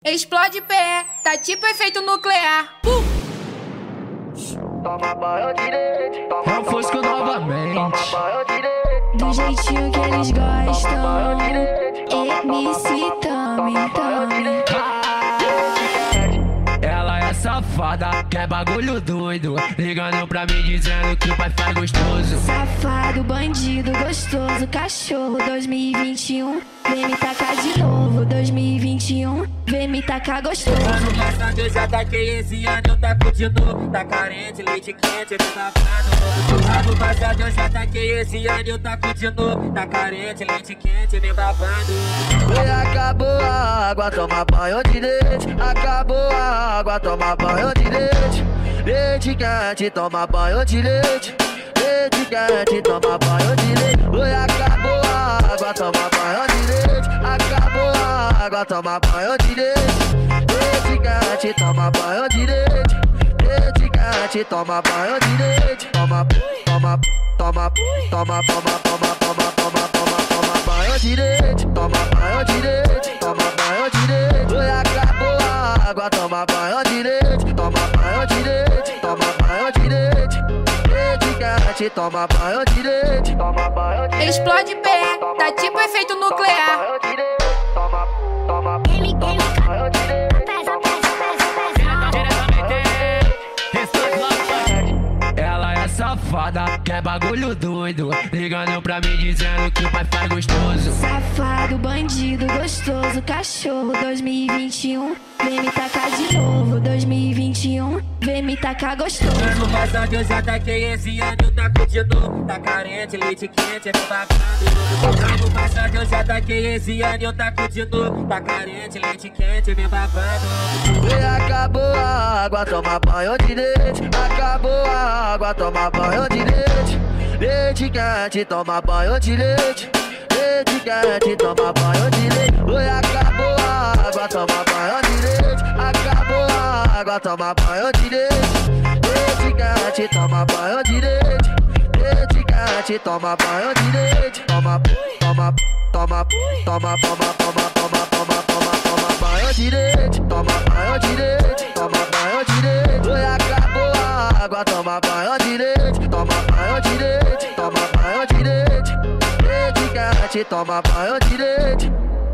Explode pé, tá tipo efeito nuclear. Toma banho direito, É o Fosco novamente. banho direito, Do jeitinho que eles gostam. banho direito, MC Tami. Ela é safada, quer bagulho doido. Ligando pra mim dizendo que o pai faz gostoso. Safado, bandido, gostoso, cachorro. 2021, vem me tacar de novo. 2021, vem me tacar gostoso. Ano passado eu já taquei, esse ano eu taco de novo. Tá carente, leite quente, me babando. Ano passado eu já taquei, esse ano eu taco de novo. Tá carente, leite quente, me babando. e acabou a água, toma banho de leite. Acabou a água, toma banho de leite. Leite quente, toma banho de leite. Leite quente, toma banho de leite. Oi, acabou a água, toma banho de leite. Acabou a água, toma banho de leite. Leite quente, toma banho de leite. Leite quente, toma banho de leite. Toma banho de leite. Toma banho de leite. Toma banho de leite. Oi, acabou a água, toma banho de leite. Toma banho de leite. Toma banho de leite. Leite quente, toma banho de leite. Toma banho de leite. Explode pé, tá tipo efeito nuclear. Banho de leite. Toma banho de leite. Ela é safada, quer bagulho doido. Ligando pra mim dizendo que o pai faz gostoso. Safado, bandido, gostoso, cachorro. 2021, vem me tacar de novo. 2021, vem me tacar gostoso. Ano passado eu já taquei, esse ano eu taco de novo. Tá carente, leite quente, me babando. Ano passado eu já taquei, esse ano eu taco de novo. Tá carente, leite quente, me babando. E acabou a água, toma banho de leite. Acabou a água, toma banho de leite. Leite quente, toma banho de leite. Leite quente, toma banho de leite. Oi, acabou a água, toma banho de leite. Acabou a água, toma banho de leite. Leite quente, toma banho de leite. Leite quente, toma banho de leite. Toma banho de leite. Toma banho de leite. Toma banho de leite. Oi, acabou a água, toma banho de leite. Toma banho de leite. Toma banho de leite. Leite quente, toma banho de leite.